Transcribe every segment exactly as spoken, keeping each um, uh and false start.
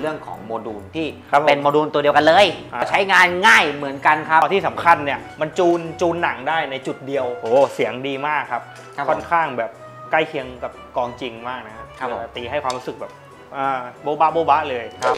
เรื่องของโมดูลที่เป็นโมดูลตัวเดียวกันเลยใช้งานง่ายเหมือนกันครับที่สำคัญเนี่ยมันจูนจูนหนังได้ในจุดเดียวโอ้เสียงดีมากครับค่อนข้างแบบใกล้เคียงกับกองจริงมากนะครับตีให้ความรู้สึกแบบโบ๊ะบ้าโบ๊ะบ้าเลยครับ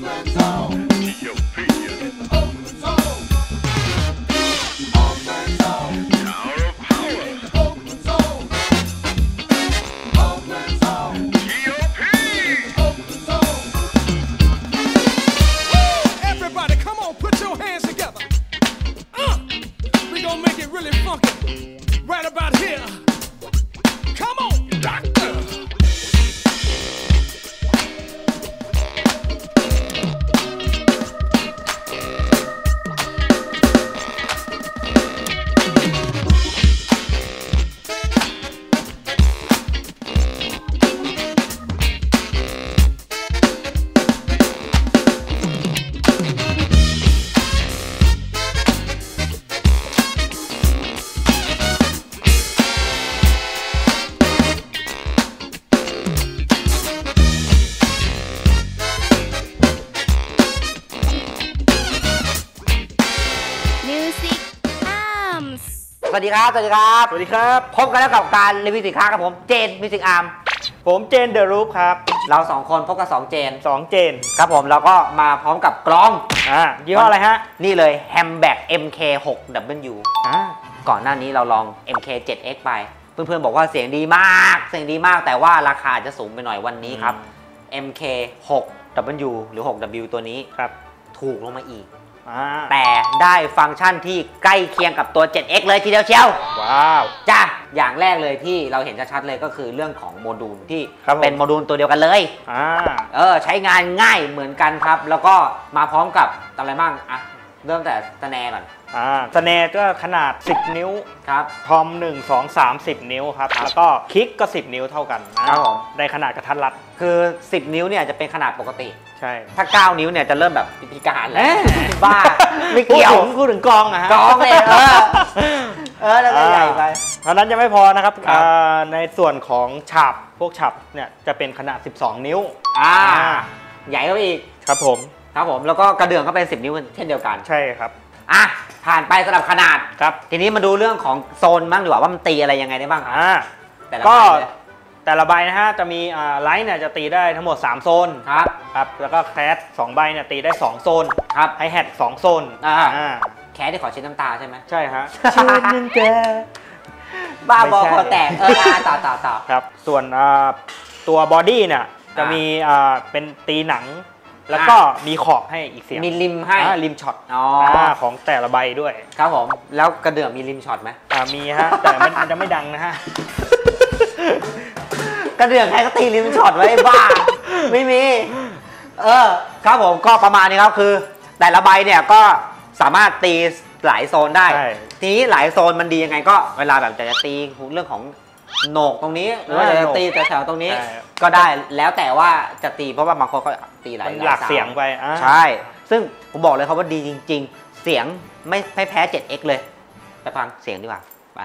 สวัสดีครับสวัสดีครับสวัสดีครับพบกันแล้วกับการรีวิวสินค้าครับผมเจนมิวสิกอาร์มผมเจนเดอะรูฟครับเราสองคนพบกับสองเจนสองเจนครับผมแล้วก็มาพร้อมกับกล้องอ่ายี่ห้ออะไรฮะนี่เลย Handback เอ็ม เค ซิกซ์ ดับเบิลยู อ่าก่อนหน้านี้เราลอง เอ็ม เค เซเว่น เอ็กซ์ ไปเพื่อนๆบอกว่าเสียงดีมากเสียงดีมากแต่ว่าราคาจะสูงไปหน่อยวันนี้ครับ เอ็ม เค ซิกซ์ ดับเบิลยู หรือ ซิกซ์ ดับเบิลยู ตัวนี้ครับถูกลงมาอีกแต่ได้ฟังก์ชันที่ใกล้เคียงกับตัว เซเว่น เอ็กซ์ เลยทีเดียวเชียวว้าวจ้าอย่างแรกเลยที่เราเห็นชัดๆเลยก็คือเรื่องของโมดูลที่เป็นโมดูลตัวเดียวกันเลยอ่าเออใช้งานง่ายเหมือนกันครับแล้วก็มาพร้อมกับอะไรบ้างอ่ะเริ่มแต่สแนร์ก่อนอ่าสแนร์ก็ขนาดสิบนิ้วครับทอมหนึ่ง สอง สาม สิบนิ้วครับแล้วก็คิกก็สิบนิ้วเท่ากันนะครับผมในขนาดกระทัดรัดคือสิบนิ้วเนี่ยจะเป็นขนาดปกติใช่ถ้าเก้านิ้วเนี่ยจะเริ่มแบบพิการแล้วบ้าไม่เกี่ยวพูดถึงกองอะฮะกองเลยเออเออแล้วก็ใหญ่ไปเท่านั้นยังไม่พอนะครับในส่วนของฉาบพวกฉาบเนี่ยจะเป็นขนาดสิบสองนิ้วอ่าใหญ่เข้าไปอีกครับผมครับผมแล้วก็กระเดื่องก็เป็นสิบนิ้วเช่นเดียวกันใช่ครับอ่ะผ่านไปสำหรับขนาดครับทีนี้มาดูเรื่องของโซนบ้างดีกว่าว่ามันตีอะไรยังไงได้บ้างอ่าก็แต่ละใบนะฮะจะมีไลท์เนี่ยจะตีได้ทั้งหมดสามโซนครับครับแล้วก็แคสสองใบเนี่ยตีได้สองโซนครับไฮแฮทสองโซนอ่าแคสที่ขอเช็ดน้ำตาใช่ไหมใช่ฮะเช็ดน้ำตาบ้าบอคอแตกเออต่อต่อต่อครับส่วนตัวบอดี้เนี่ยจะมีเป็นตีหนังแล้วก็มีขอบให้อีกเสียงมีริมให้ริมช็อตของแต่ละใบด้วยครับผมแล้วกระเดื่องมีริมช็อตไหมอ่ามีฮะแต่มันจะไม่ดังนะฮะกระเดื่องใครก็ตีริมช็อตไว้บ้าไม่มีเออครับผมก็ประมาณนี้ครับคือแต่ละใบเนี่ยก็สามารถตีหลายโซนได้ทีนี้หลายโซนมันดียังไงก็เวลาแบบจะตีเรื่องของโหนกตรงนี้หรือว่าจะตีแถวๆตรงนี้ก็ได้แล้วแต่ว่าจะตีเพราะว่าบางคนก็ตีหลายหลักเสียงไปใช่ซึ่งผมบอกเลยครับว่าดีจริงๆเสียงไม่ไม่แพ้ เซเว่น เอ็กซ์ เลยไปฟังเสียงดีกว่าไป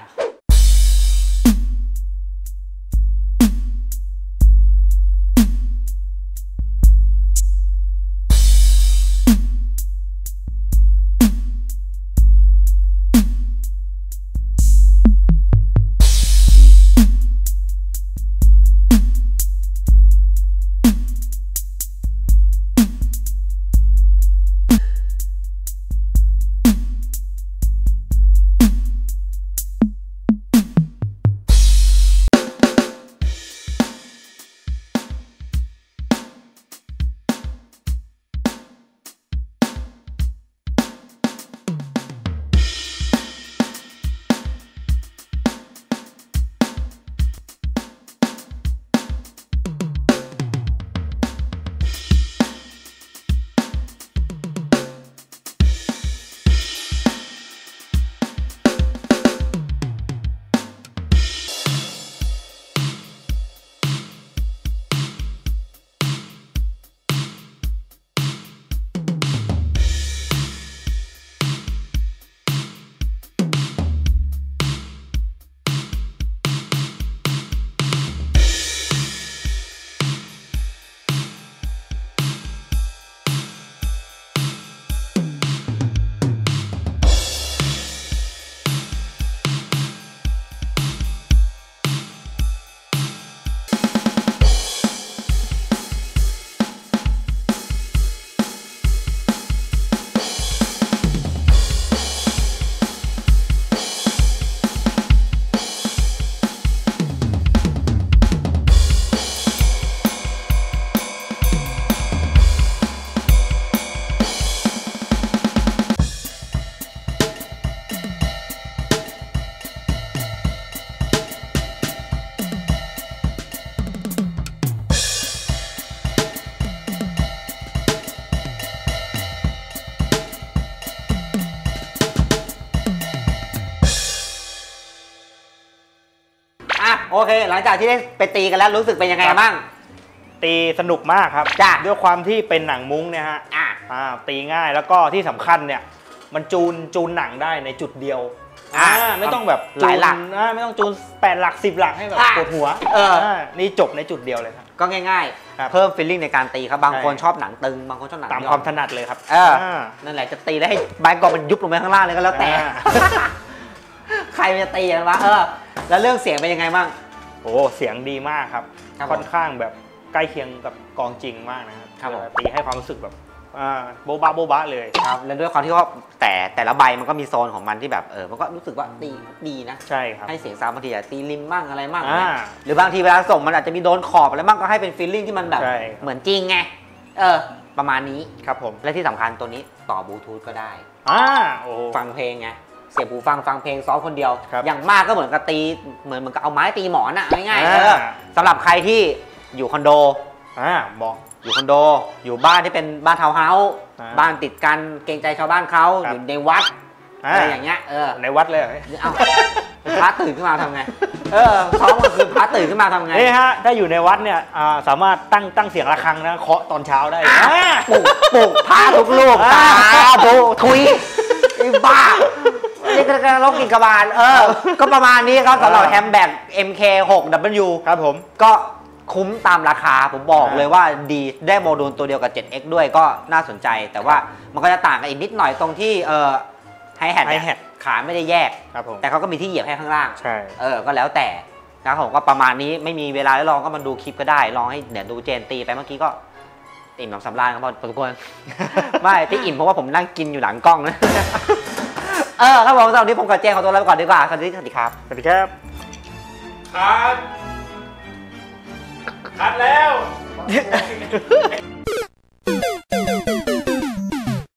โอเค หลังจากที่ได้ไปตีกันแล้วรู้สึกเป็นยังไงบ้างตีสนุกมากครับจ้ะด้วยความที่เป็นหนังมุ้งเนี่ยฮะอ่าอ่าตีง่ายแล้วก็ที่สำคัญเนี่ยมันจูนจูนหนังได้ในจุดเดียวอ่าไม่ต้องแบบหลายหลักอ่าไม่ต้องจูนแปดหลักสิบหลักให้แบบปวดหัวเออนี่จบในจุดเดียวเลยครับก็ง่ายๆเพิ่มฟีลลิ่งในการตีครับบางคนชอบหนังตึงบางคนชอบหนังตามความถนัดเลยครับเออนั่นแหละจะตีแล้วให้ใบกอมันยุบลงไปข้างล่างเลยก็แล้วแต่ใครจะตีกันวะเออแล้วเรื่องเสียงเป็นยังไงบ้างโอ้เสียงดีมากครับค่อนข้างแบบใกล้เคียงกับกองจริงมากนะครับตีให้ความรู้สึกแบบโบ๊ะบ้าโบ๊ะบ้าเลยครับแล้วด้วยความที่ว่าแต่แต่ละใบมันก็มีโซนของมันที่แบบเออมันก็รู้สึกว่าตีดีนะใช่ครับให้เสียงซาวบางทีตีริมบ้างอะไรบ้างหรือบางทีเวลาส่งมันอาจจะมีโดนขอบอะไรบ้างก็ให้เป็นฟีลลิ่งที่มันแบบเหมือนจริงไงเออประมาณนี้ครับผมและที่สำคัญตัวนี้ต่อบลูทูธก็ได้อ่าโอ้ฟังเพลงไงเสียบหูฟังฟังเพลงซ้อมคนเดียวอย่างมากก็เหมือนกับตีเหมือนเหมือนกับเอาไม้ตีหมอนอะง่ายๆเออสำหรับใครที่อยู่คอนโดอ่าบอกอยู่คอนโดอยู่บ้านที่เป็นบ้านทาวน์เฮาส์บ้านติดกันเกรงใจชาวบ้านเขาอยู่ในวัดอะไรอย่างเงี้ยเออในวัดเลยเอาพระตื่นขึ้นมาทำไงเออซ้อมก็คือพระตื่นขึ้นมาทำไงเฮ้ยฮะถ้าอยู่ในวัดเนี่ยสามารถตั้งตั้งเสียงระฆังนะเคาะตอนเช้าได้ปลุกปลุกพระทุกลูกตาทุทุยไอ้บ้านี่ก็กระโลกกินกระบาลเออก็ประมาณนี้ครับสำหรับแฮมแบ็ก เอ็ม เค หก ดับเบิลยูครับผมก็คุ้มตามราคาผมบอกเลยว่าดีได้โมดูลตัวเดียวกับ เจ็ดเอ็กซ์ ด้วยก็น่าสนใจแต่ว่ามันก็จะต่างกันอีกนิดหน่อยตรงที่เออไฮแฮทขาไม่ได้แยกแต่เขาก็มีที่เหยียบให้ข้างล่างใช่เออก็แล้วแต่นะผมก็ประมาณนี้ไม่มีเวลาได้ลองก็มาดูคลิปก็ได้ลองให้เดี๋ยวดูเจนตีไปเมื่อกี้ก็อิ่มหนำสำราญครับพอสมควรไม่ที่อิ่มเพราะว่าผมนั่งกินอยู่หลังกล้องนะเออครับผมสำหรับนี้ผมกับเจนขอตัวลาไปก่อนดีกว่าสวัสดีครับสวัสดีครับครับคัดแล้ว